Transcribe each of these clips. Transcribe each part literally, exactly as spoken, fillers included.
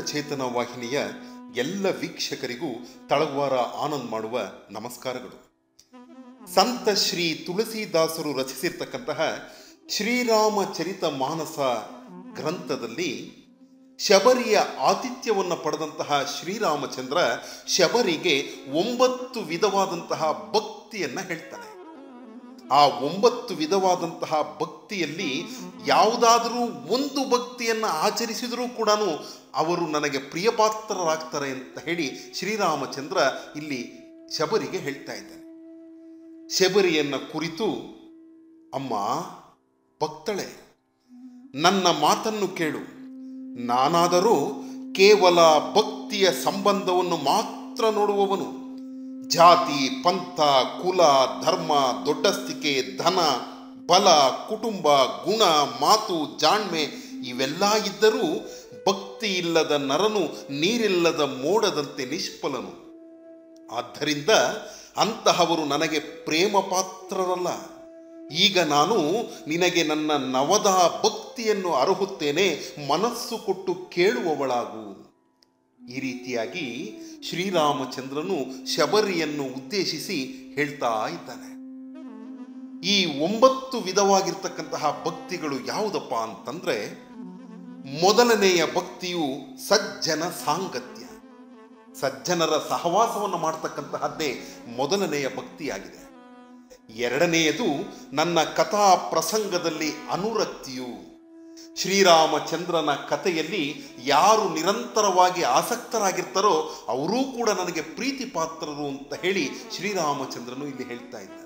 ಚೇತನ ವಾಹಿನಿಯ ಎಲ್ಲ ವೀಕ್ಷಕರಿಗೂ ತಳವಾರ ಆನಂದ್ ಮಾಡುವ ನಮಸ್ಕಾರಗಳು. ಸಂತ ಶ್ರೀ ತುಳಸಿದಾಸರು ರಚಿಸಿರ್ತಕ್ಕಂತಹ ಶ್ರೀರಾಮಚರಿತ ಮಾನಸ ಗ್ರಂಥದಲ್ಲಿ ಶಬರಿಯ ಆತಿಥ್ಯವನ್ನು ಪಡೆದಂತಹ ಶ್ರೀರಾಮಚಂದ್ರ ಶಬರಿಗೆ ಒಂಬತ್ತು ವಿಧವಾದಂತಹ ಭಕ್ತಿಯನ್ನು ಹೇಳ್ತಾನೆ. ಆ ಒಂಬತ್ತು ವಿಧವಾದಂತಹ ಭಕ್ತಿಯಲ್ಲಿ ಯಾವುದಾದರೂ ಒಂದು ಭಕ್ತಿಯನ್ನು ಆಚರಿಸಿದರೂ ಕೂಡ ಅವರು ನನಗೆ ಪ್ರಿಯಪಾತ್ರರಾಗ್ತಾರೆ ಅಂತ ಹೇಳಿ ಶ್ರೀರಾಮಚಂದ್ರ ಇಲ್ಲಿ ಶಬರಿಗೆ ಹೇಳ್ತಾ ಇದ್ದಾನೆ. ಶಬರಿಯನ್ನು ಕುರಿತು, ಅಮ್ಮ ಭಕ್ತಳೆ, ನನ್ನ ಮಾತನ್ನು ಕೇಳು. ನಾನಾದರೂ ಕೇವಲ ಭಕ್ತಿಯ ಸಂಬಂಧವನ್ನು ಮಾತ್ರ ನೋಡುವವನು. ಜಾತಿ, ಪಂಥ, ಕುಲ, ಧರ್ಮ, ದೊಡ್ಡಸ್ತಿಕೆ, ಧನ, ಬಲ, ಕುಟುಂಬ, ಗುಣ, ಮಾತು, ಜಾಣ್ಮೆ ಇವೆಲ್ಲ ಇದ್ದರೂ ಭಕ್ತಿ ಇಲ್ಲದ ನರನು ನೀರಿಲ್ಲದ ಮೋಡದಂತೆ ನಿಷ್ಫಲನು. ಆದ್ದರಿಂದ ಅಂತಹವರು ನನಗೆ ಪ್ರೇಮ ಪಾತ್ರರಲ್ಲ. ಈಗ ನಾನು ನಿನಗೆ ನನ್ನ ನವದ ಭಕ್ತಿಯನ್ನು ಅರ್ಹುತ್ತೇನೆ, ಮನಸ್ಸು ಕೊಟ್ಟು ಕೇಳುವವಳಾಗು. ಈ ರೀತಿಯಾಗಿ ಶ್ರೀರಾಮಚಂದ್ರನು ಶಬರಿಯನ್ನು ಉದ್ದೇಶಿಸಿ ಹೇಳ್ತಾ ಇದ್ದಾನೆ. ಈ ಒಂಬತ್ತು ವಿಧವಾಗಿರ್ತಕ್ಕಂತಹ ಭಕ್ತಿಗಳು ಯಾವುದಪ್ಪ ಅಂತಂದ್ರೆ, ಮೊದಲನೆಯ ಭಕ್ತಿಯು ಸಜ್ಜನ ಸಾಂಗತ್ಯ, ಸಜ್ಜನರ ಸಹವಾಸವನ್ನು ಮಾಡ್ತಕ್ಕಂತಹದ್ದೇ ಮೊದಲನೆಯ ಭಕ್ತಿಯಾಗಿದೆ. ಎರಡನೆಯದು ನನ್ನ ಕಥಾ ಪ್ರಸಂಗದಲ್ಲಿ ಅನುರಕ್ತಿಯು. ಶ್ರೀರಾಮಚಂದ್ರನ ಕಥೆಯಲ್ಲಿ ಯಾರು ನಿರಂತರವಾಗಿ ಆಸಕ್ತರಾಗಿರ್ತಾರೋ ಅವರೂ ಕೂಡ ನನಗೆ ಪ್ರೀತಿ ಪಾತ್ರರು ಅಂತ ಹೇಳಿ ಶ್ರೀರಾಮಚಂದ್ರನು ಇಲ್ಲಿ ಹೇಳ್ತಾ ಇದ್ದಾರೆ.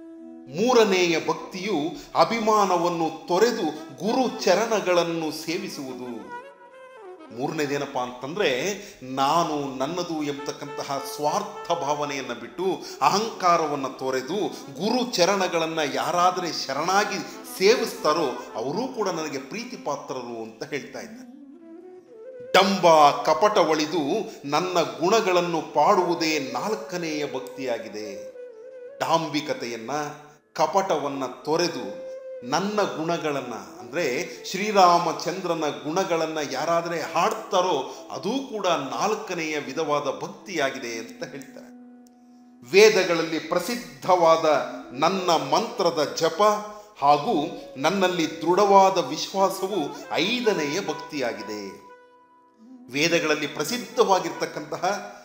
ಮೂರನೆಯ ಭಕ್ತಿಯು ಅಭಿಮಾನವನ್ನು ತೊರೆದು ಗುರು ಚರಣಗಳನ್ನು ಸೇವಿಸುವುದು. ಮೂರನೇದೇನಪ್ಪ ಅಂತಂದ್ರೆ, ನಾನು ನನ್ನದು ಎಂಬತಕ್ಕಂತಹ ಸ್ವಾರ್ಥ ಭಾವನೆಯನ್ನು ಬಿಟ್ಟು ಅಹಂಕಾರವನ್ನು ತೊರೆದು ಗುರು ಚರಣಗಳನ್ನು ಯಾರಾದರೆ ಶರಣಾಗಿ ಸೇವಿಸ್ತಾರೋ ಅವರೂ ಕೂಡ ನನಗೆ ಪ್ರೀತಿ ಪಾತ್ರರು ಅಂತ ಹೇಳ್ತಾ ಇದ್ದಾರೆ. ಡಂಬ ಕಪಟ ಒಳಿದು ನನ್ನ ಗುಣಗಳನ್ನು ಪಾಡುವುದೇ ನಾಲ್ಕನೆಯ ಭಕ್ತಿಯಾಗಿದೆ. ಡಾಂಬಿಕತೆಯನ್ನ, ಕಪಟವನ್ನ ತೊರೆದು ನನ್ನ ಗುಣಗಳನ್ನು ಅಂದರೆ ಶ್ರೀರಾಮಚಂದ್ರನ ಗುಣಗಳನ್ನು ಯಾರಾದರೆ ಹಾಡ್ತಾರೋ ಅದೂ ಕೂಡ ನಾಲ್ಕನೆಯ ವಿಧವಾದ ಭಕ್ತಿಯಾಗಿದೆ ಅಂತ ಹೇಳ್ತಾರೆ. ವೇದಗಳಲ್ಲಿ ಪ್ರಸಿದ್ಧವಾದ ನನ್ನ ಮಂತ್ರದ ಜಪ ಹಾಗೂ ನನ್ನಲ್ಲಿ ದೃಢವಾದ ವಿಶ್ವಾಸವು ಐದನೆಯ ಭಕ್ತಿಯಾಗಿದೆ. ವೇದಗಳಲ್ಲಿ ಪ್ರಸಿದ್ಧವಾಗಿರ್ತಕ್ಕಂತಹ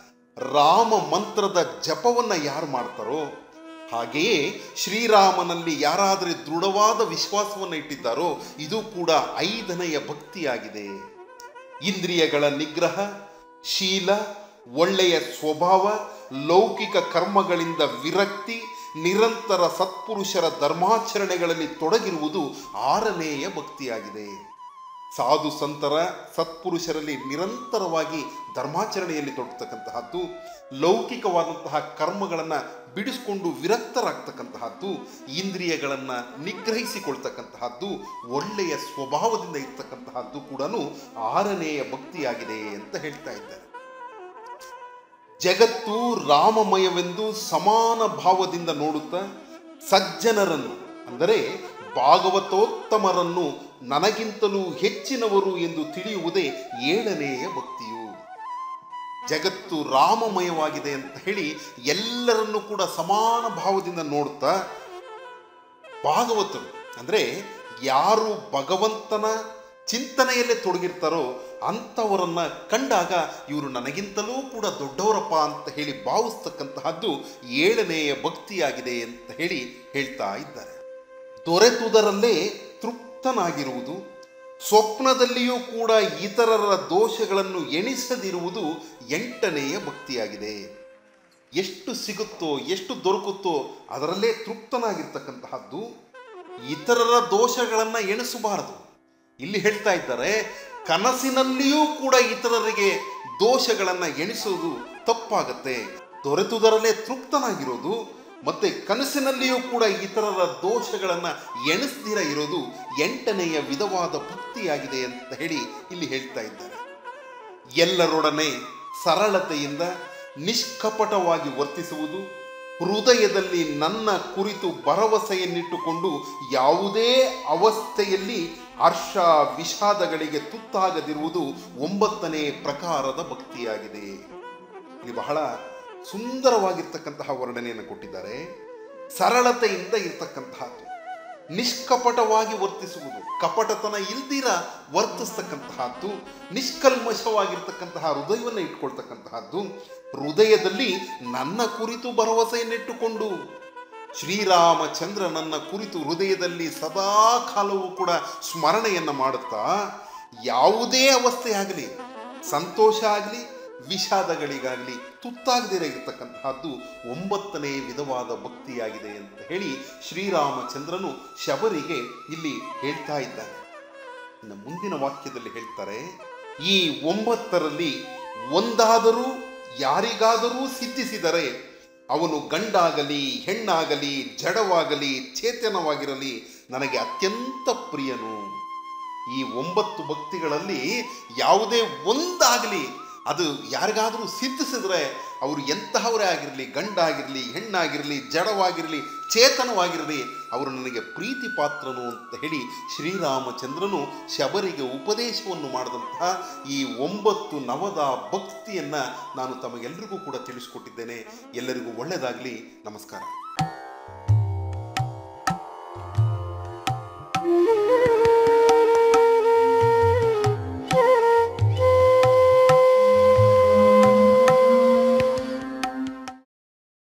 ರಾಮ ಮಂತ್ರದ ಜಪವನ್ನು ಯಾರು ಮಾಡ್ತಾರೋ, ಹಾಗೆಯೇ ಶ್ರೀರಾಮನಲ್ಲಿ ಯಾರಾದರೆ ದೃಢವಾದ ವಿಶ್ವಾಸವನ್ನು ಇಟ್ಟಿದ್ದಾರೋ ಇದು ಕೂಡ ಐದನೆಯ ಭಕ್ತಿಯಾಗಿದೆ. ಇಂದ್ರಿಯಗಳ ನಿಗ್ರಹ, ಶೀಲ, ಒಳ್ಳೆಯ ಸ್ವಭಾವ, ಲೌಕಿಕ ಕರ್ಮಗಳಿಂದ ವಿರಕ್ತಿ, ನಿರಂತರ ಸತ್ಪುರುಷರ ಧರ್ಮಾಚರಣೆಗಳಲ್ಲಿ ತೊಡಗಿರುವುದು ಆರನೆಯ ಭಕ್ತಿಯಾಗಿದೆ. ಸಾಧು ಸಂತರ ಸತ್ಪುರುಷರಲ್ಲಿ ನಿರಂತರವಾಗಿ ಧರ್ಮಾಚರಣೆಯಲ್ಲಿ ತೊಡಗತಕ್ಕಂತಹದ್ದು, ಲೌಕಿಕವಾದಂತಹ ಕರ್ಮಗಳನ್ನು ಬಿಡಿಸಿಕೊಂಡು ವಿರಕ್ತರಾಗ್ತಕ್ಕಂತಹದ್ದು, ಇಂದ್ರಿಯಗಳನ್ನು ನಿಗ್ರಹಿಸಿಕೊಳ್ತಕ್ಕಂತಹದ್ದು, ಒಳ್ಳೆಯ ಸ್ವಭಾವದಿಂದ ಇರ್ತಕ್ಕಂತಹದ್ದು ಕೂಡ ಆರನೆಯ ಭಕ್ತಿಯಾಗಿದೆ ಅಂತ ಹೇಳ್ತಾ ಇದ್ದಾರೆ. ಜಗತ್ತು ರಾಮಮಯವೆಂದು ಸಮಾನ ಭಾವದಿಂದ ನೋಡುತ್ತಾ ಸಜ್ಜನರನ್ನು ಅಂದರೆ ಭಾಗವತೋತ್ತಮರನ್ನು ನನಗಿಂತಲೂ ಹೆಚ್ಚಿನವರು ಎಂದು ತಿಳಿಯುವುದೇ ಏಳನೆಯ ಭಕ್ತಿಯು. ಜಗತ್ತು ರಾಮಮಯವಾಗಿದೆ ಅಂತ ಹೇಳಿ ಎಲ್ಲರನ್ನೂ ಕೂಡ ಸಮಾನ ಭಾವದಿಂದ ನೋಡ್ತಾ ಭಾಗವತರು ಅಂದರೆ ಯಾರು ಭಗವಂತನ ಚಿಂತನೆಯಲ್ಲೇ ತೊಡಗಿರ್ತಾರೋ ಅಂಥವರನ್ನ ಕಂಡಾಗ ಇವರು ನನಗಿಂತಲೂ ಕೂಡ ದೊಡ್ಡವರಪ್ಪ ಅಂತ ಹೇಳಿ ಭಾವಿಸ್ತಕ್ಕಂತಹದ್ದು ಏಳನೆಯ ಭಕ್ತಿಯಾಗಿದೆ ಅಂತ ಹೇಳಿ ಹೇಳ್ತಾ ಇದ್ದಾರೆ. ದೊರೆತುದರಲ್ಲೇ ತೃಪ್ತನಾಗಿರುವುದು, ಸ್ವಪ್ನದಲ್ಲಿಯೂ ಕೂಡ ಇತರರ ದೋಷಗಳನ್ನು ಎಣಿಸದಿರುವುದು ಎಂಟನೆಯ ಭಕ್ತಿಯಾಗಿದೆ. ಎಷ್ಟು ಸಿಗುತ್ತೋ ಎಷ್ಟು ದೊರಕುತ್ತೋ ಅದರಲ್ಲೇ ತೃಪ್ತನಾಗಿರ್ತಕ್ಕಂತಹದ್ದು, ಇತರರ ದೋಷಗಳನ್ನು ಎಣಿಸಬಾರದು. ಇಲ್ಲಿ ಹೇಳ್ತಾ ಇದ್ದಾರೆ, ಕನಸಿನಲ್ಲಿಯೂ ಕೂಡ ಇತರರಿಗೆ ದೋಷಗಳನ್ನು ಎಣಿಸೋದು ತಪ್ಪಾಗತ್ತೆ. ದೊರೆತುದರಲ್ಲೇ ತೃಪ್ತನಾಗಿರೋದು ಮತ್ತೆ ಕನಸಿನಲ್ಲಿಯೂ ಕೂಡ ಇತರರ ದೋಷಗಳನ್ನು ಎಣಿಸ್ದಿರ ಇರೋದು ಎಂಟನೆಯ ವಿಧವಾದ ಭಕ್ತಿಯಾಗಿದೆ ಅಂತ ಹೇಳಿ ಇಲ್ಲಿ ಹೇಳ್ತಾ ಇದ್ದಾರೆ. ಎಲ್ಲರೊಡನೆ ಸರಳತೆಯಿಂದ ನಿಷ್ಕಪಟವಾಗಿ ವರ್ತಿಸುವುದು, ಹೃದಯದಲ್ಲಿ ನನ್ನ ಕುರಿತು ಭರವಸೆಯನ್ನಿಟ್ಟುಕೊಂಡು ಯಾವುದೇ ಅವಸ್ಥೆಯಲ್ಲಿ ಹರ್ಷ ವಿಷಾದಗಳಿಗೆ ತುತ್ತಾಗದಿರುವುದು ಒಂಬತ್ತನೇ ಪ್ರಕಾರದ ಭಕ್ತಿಯಾಗಿದೆ. ಇಲ್ಲಿ ಬಹಳ ಸುಂದರವಾಗಿರ್ತಕ್ಕಂತಹ ವರ್ಣನೆಯನ್ನು ಕೊಟ್ಟಿದ್ದಾರೆ. ಸರಳತೆಯಿಂದ ಇರ್ತಕ್ಕಂತಹದ್ದು, ನಿಷ್ಕಪಟವಾಗಿ ವರ್ತಿಸುವುದು, ಕಪಟತನ ಇಲ್ದಿರ ವರ್ತಿಸ್ತಕ್ಕಂತಹದ್ದು, ನಿಷ್ಕಲ್ಮಶವಾಗಿರ್ತಕ್ಕಂತಹ ಹೃದಯವನ್ನು ಇಟ್ಕೊಳ್ತಕ್ಕಂತಹದ್ದು, ಹೃದಯದಲ್ಲಿ ನನ್ನ ಕುರಿತು ಭರವಸೆಯನ್ನಿಟ್ಟುಕೊಂಡು ಶ್ರೀರಾಮಚಂದ್ರ ನನ್ನ ಕುರಿತು ಹೃದಯದಲ್ಲಿ ಸದಾ ಕಾಲವೂ ಕೂಡ ಸ್ಮರಣೆಯನ್ನು ಮಾಡುತ್ತಾ ಯಾವುದೇ ಅವಸ್ಥೆ ಆಗಲಿ, ಸಂತೋಷ ಆಗಲಿ ವಿಷಾದಗಳಿಗಾಗಲಿ ತುತ್ತಾಗದಿರ ಇರತಕ್ಕಂತಹದ್ದು ಒಂಬತ್ತನೇ ವಿಧವಾದ ಭಕ್ತಿಯಾಗಿದೆ ಅಂತ ಹೇಳಿ ಶ್ರೀರಾಮಚಂದ್ರನು ಶಬರಿಗೆ ಇಲ್ಲಿ ಹೇಳ್ತಾ ಇದ್ದಾನೆ. ಇನ್ನು ಮುಂದಿನ ವಾಕ್ಯದಲ್ಲಿ ಹೇಳ್ತಾರೆ, ಈ ಒಂಬತ್ತರಲ್ಲಿ ಒಂದಾದರೂ ಯಾರಿಗಾದರೂ ಸಿದ್ಧಿಸಿದರೆ ಅವನು ಗಂಡಾಗಲಿ ಹೆಣ್ಣಾಗಲಿ ಜಡವಾಗಲಿ ಚೇತನವಾಗಿರಲಿ ನನಗೆ ಅತ್ಯಂತ ಪ್ರಿಯನು. ಈ ಒಂಬತ್ತು ಭಕ್ತಿಗಳಲ್ಲಿ ಯಾವುದೇ ಒಂದಾಗಲಿ ಅದು ಯಾರಿಗಾದರೂ ಸಿದ್ಧಿಸಿದ್ರೆ ಅವರು ಎಂತಹವರೇ ಆಗಿರಲಿ, ಗಂಡಾಗಿರಲಿ ಹೆಣ್ಣಾಗಿರಲಿ ಜಡವಾಗಿರಲಿ ಚೇತನವಾಗಿರಲಿ ಅವರು ನನಗೆ ಪ್ರೀತಿ ಪಾತ್ರನು ಅಂತ ಹೇಳಿ ಶ್ರೀರಾಮಚಂದ್ರನು ಶಬರಿಗೆ ಉಪದೇಶವನ್ನು ಮಾಡಿದಂತಹ ಈ ಒಂಬತ್ತು ನವದ ಭಕ್ತಿಯನ್ನು ನಾನು ತಮಗೆಲ್ಲರಿಗೂ ಕೂಡ ತಿಳಿಸ್ಕೊಟ್ಟಿದ್ದೇನೆ. ಎಲ್ಲರಿಗೂ ಒಳ್ಳೆಯದಾಗಲಿ. ನಮಸ್ಕಾರ.